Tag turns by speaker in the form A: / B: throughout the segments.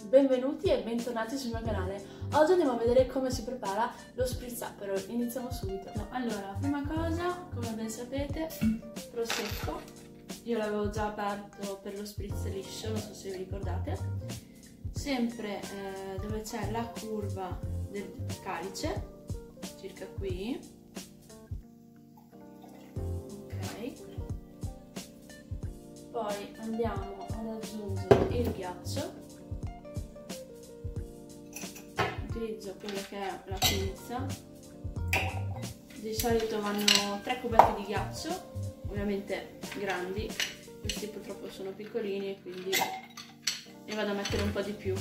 A: benvenuti e bentornati sul mio canale. Oggi andiamo a vedere come si prepara lo spritz Aperol. Iniziamo subito. Allora, prima cosa, come ben sapete, prosecco. Io l'avevo già aperto per lo spritz liscio, non so se vi ricordate. Sempre dove c'è la curva del calice, circa qui. Ok. Poi andiamo ad aggiungere il ghiaccio. Utilizzo quella che è la pinza. Di solito vanno 3 cubetti di ghiaccio, ovviamente grandi. Questi purtroppo sono piccolini e quindi ne vado a mettere un po' di più.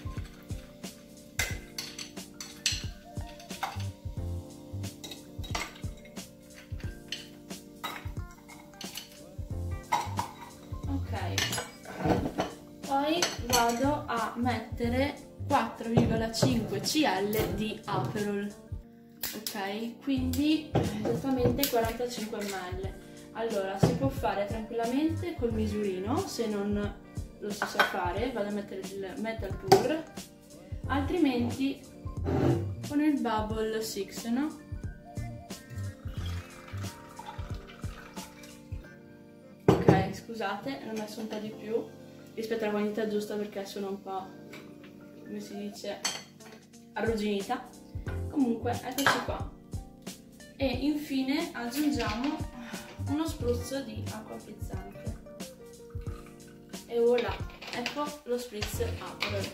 A: Poi vado a mettere 4,5 cl di Aperol, ok? Quindi esattamente 45 ml. Allora, si può fare tranquillamente col misurino, se non lo si sa fare, vado a mettere il Metal Pour, altrimenti con il Bubble 6, no? Ok, scusate, ne ho messo un po' di più rispetto alla quantità giusta perché sono un po', come si dice, arrugginita. Comunque eccoci qua. E infine aggiungiamo uno spruzzo di acqua frizzante e voilà, ecco lo spritz Aperol.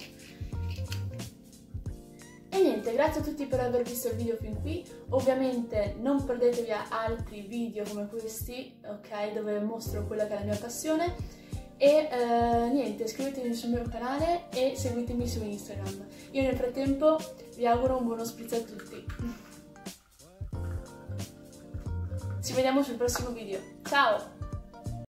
A: E niente, grazie a tutti per aver visto il video fin qui. Ovviamente non perdetevi altri video come questi, ok, dove mostro quella che è la mia passione. E niente, iscrivetevi sul mio canale e seguitemi su Instagram. Io nel frattempo vi auguro un buono spritz a tutti. Ci vediamo sul prossimo video. Ciao!